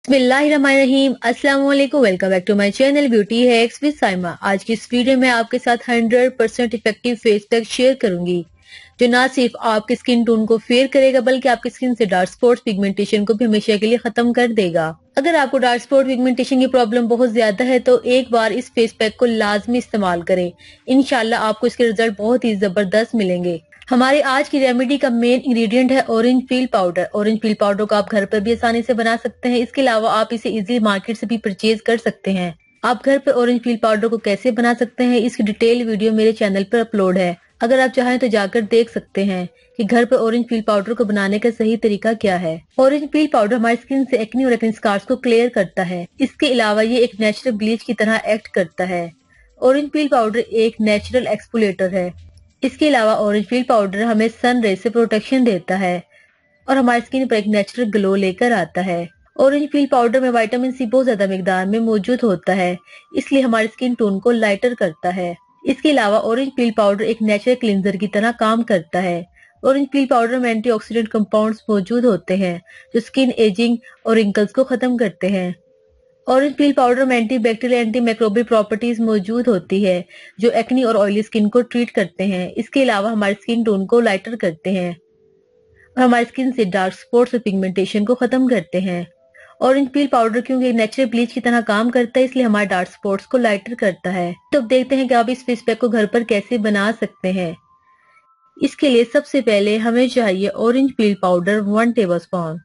बिस्मिल्लाहिर्रहमानिर्रहीम। अस्सलाम वालेकुम। Welcome back to my channel beauty hacks with Saima. आज की इस वीडियो में आपके साथ 100% इफेक्टिव फेस पैक शेयर करूंगी जो ना सिर्फ आपकी स्किन टोन को फेयर करेगा बल्कि आपकी स्किन से डार्क स्पॉट्स पिगमेंटेशन को भी हमेशा के लिए खत्म कर देगा। अगर आपको डार्क स्पॉट पिगमेंटेशन की प्रॉब्लम बहुत ज्यादा है तो एक बार इस फेस पैक को लाजमी इस्तेमाल करें। इंशाल्लाह आपको इसके रिजल्ट बहुत ही जबरदस्त मिलेंगे। हमारी आज की रेमेडी का मेन इंग्रेडिएंट है orange peel powder. Orange peel powder को आप घर पर भी आसानी से बना सकते हैं। इसके अलावा आप इसे इजीली मार्केट से भी परचेज कर सकते हैं। आप घर पर ऑरेंज पील पाउडर को कैसे बना सकते हैं इसकी डिटेल वीडियो मेरे चैनल पर अपलोड है। अगर आप चाहें तो जाकर देख सकते हैं कि घर पर ऑरेंज पील पाउडर को बनाने का सही तरीका क्या है। ऑरेंज पील पाउडर हमारी स्किन से एक्ने और एक्ने स्कार्स को क्लियर करता है। इसके अलावा ये एक नेचुरल ब्लीच की तरह एक्ट करता है। ऑरेंज पील पाउडर एक नेचुरल एक्सफोलिएटर है। इसके अलावा ऑरेंज पील पाउडर हमें सन रे से प्रोटेक्शन देता है और हमारी स्किन पर एक नेचुरल ग्लो लेकर आता है। ऑरेंज पील पाउडर में विटामिन सी बहुत ज्यादा मिकदार में मौजूद होता है, इसलिए हमारी स्किन टोन को लाइटर करता है। इसके अलावा ऑरेंज पील पाउडर एक नेचुरल क्लींजर की तरह काम करता है। ऑरेंज पील पाउडर में एंटीऑक्सीडेंट कंपाउंड्स मौजूद होते हैं जो स्किन एजिंग और रिंकल्स को खत्म करते हैं। ऑरेंज पील पाउडर में anti bacterial anti microbial properties मौजूद होती है जो एक्नी और ऑयली स्किन को ट्रीट करते हैं। इसके अलावा हमारी स्किन टोन को लाइटर करते हैं और हमारी स्किन से डार्क स्पॉट्स और पिगमेंटेशन को खत्म करते हैं। ऑरेंज पील पाउडर क्योंकि नेचुरल ब्लीच की तरह काम करता है इसलिए हमारे डार्क स्पॉट्स को लाइटर करता है। तो अब देखते हैं कि आप इस फेस पैक को घर पर कैसे बना सकते हैं। इसके लिए सबसे पहले हमें चाहिए orange peel powder 1 tablespoon.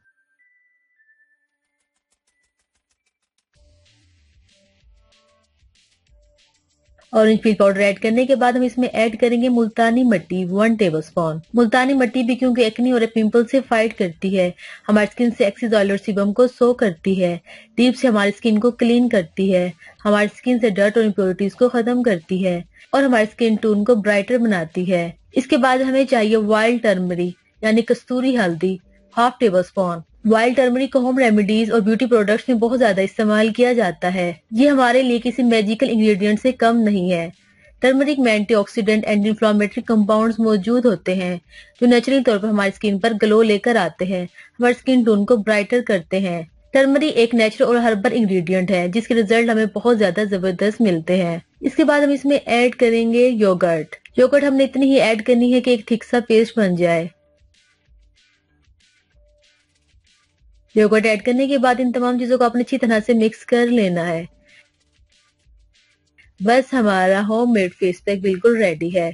Orange peel powder add करने के बाद हम इसमें ऐड करेंगे मुल्तानी मिट्टी 1 टेबलस्पून। मुल्तानी मिट्टी भी क्योंकि एक्ने और पिंपल से फाइट करती है, हमारी स्किन से एक्सेस ऑयल और सीबम को सो करती है, डीप से हमारी स्किन को क्लीन करती है, हमारी स्किन से डर्ट और इम्प्योरिटीज को खत्म करती है और हमारी स्किन टोन को ब्राइटर बनाती है। इसके बाद हमें चाहिए वाइल्ड टर्मरिक यानी कस्तूरी हल्दी 1/2 टेबलस्पून। वाइल्ड टर्मरिक को होम रेमेडीज और ब्यूटी प्रोडक्ट्स में बहुत ज्यादा इस्तेमाल किया जाता है। ये हमारे लिए किसी मैजिकल इंग्रेडिएंट से कम नहीं है। टर्मरिक में एंटीऑक्सीडेंट एंटी इंफ्लेमेटरी कंपाउंड्स मौजूद होते हैं जो नेचुरली तौर पर हमारी स्किन पर ग्लो लेकर आते हैं, हमारी स्किन टोन को ब्राइटर करते हैं। टर्मरिक एक नेचुरल और हर्बल इंग्रेडिएंट है जिसके रिजल्ट हमें बहुत ज्यादा जबरदस्त मिलते हैं। इसके बाद हम इसमें ऐड करेंगे योगर्ट। योगर्ट हमने इतनी ही ऐड करनी है कि एक थिक सा पेस्ट बन जाए। योगर्ट ऐड करने के बाद इन तमाम चीजों को आपने अच्छी तरह से मिक्स कर लेना है। बस हमारा होममेड फेस पैक बिल्कुल रेडी है।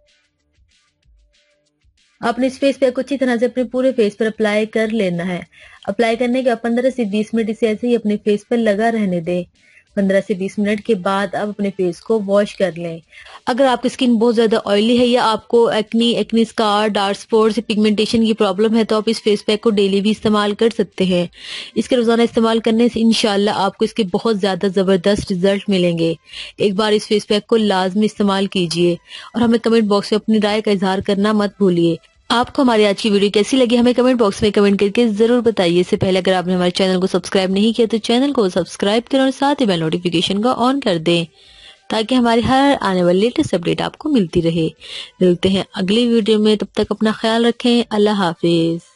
आपने इस फेस पैक को अच्छी तरह से अपने पूरे फेस पर अप्लाई कर लेना है। अप्लाई करने के बाद 15 से 20 मिनट इसे ऐसे ही अपने फेस पर लगा रहने दें। 15 से 20 मिनट के बाद आप अपने फेस को वॉश कर लें। अगर आपकी स्किन बहुत ज्यादा ऑयली है या आपको acne scar, dark spots, pigmentation की प्रॉब्लम है तो आप इस फेस पैक को डेली भी इस्तेमाल कर सकते हैं। इसके रोजाना इस्तेमाल करने से इंशाल्लाह आपको इसके बहुत ज्यादा जबरदस्त रिजल्ट मिलेंगे। एक बार इस फेस पैक को लाजमी इस्तेमाल कीजिए और हमें कमेंट बॉक्स में अपनी राय का इजहार करना मत भूलिए। आपको हमारी आज की वीडियो कैसी लगी हमें कमेंट बॉक्स में कमेंट करके जरूर बताइए। इससे पहले अगर आपने हमारे चैनल को सब्सक्राइब नहीं किया तो चैनल को सब्सक्राइब करें और साथ ही बेल नोटिफिकेशन को ऑन कर दें ताकि हमारी हर आने वाली लेटेस्ट अपडेट आपको मिलती रहे। मिलते हैं अगली वीडियो में, तब तक अपना ख्याल रखें। अल्लाह हाफिज।